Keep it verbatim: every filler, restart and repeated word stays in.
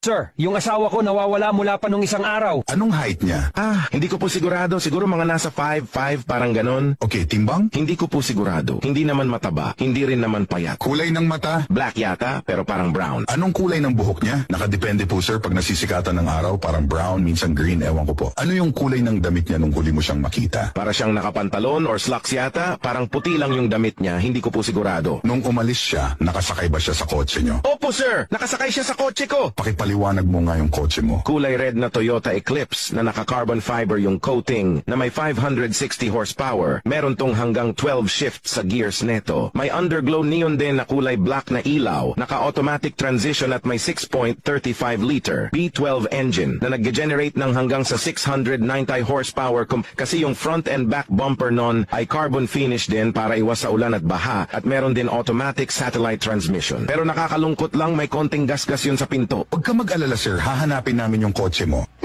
Sir, yung asawa ko nawawala mula pa nung isang araw. Anong height niya? Ah, hindi ko po sigurado. Siguro mga nasa five five, parang ganon. Okay, timbang? Hindi ko po sigurado. Hindi naman mataba. Hindi rin naman payat. Kulay ng mata? Black yata, pero parang brown. Anong kulay ng buhok niya? Nakadepende po sir, pag nasisikatan ng araw, parang brown, minsan green, ewan ko po. Ano yung kulay ng damit niya nung huli mo siyang makita? Para siyang nakapantalon or slacks yata, parang puti lang yung damit niya. Hindi ko po sigurado. Nung umalis siya, nakasakay ba siya sa kotse niyo? Opo sir, nakasakay siya sa kotse ko. Pakipaliwanag mo nga yung kotse mo. Kulay red na Toyota Eclipse na naka-carbon fiber yung coating na may five hundred sixty horsepower. Meron tong hanggang twelve shifts sa gears neto. May underglow neon din na kulay black na ilaw. Naka-automatic transmission at may six point three five liter B twelve engine na nag-generate ng hanggang sa six hundred ninety horsepower kum kasi yung front and back bumper non ay carbon finish din para iwas sa ulan at baha at meron din automatic satellite transmission. Pero nakakalungkot lang may konting gasgas yun sa pinto. Huwag ka mag-alala sir, hahanapin namin yung kotse mo.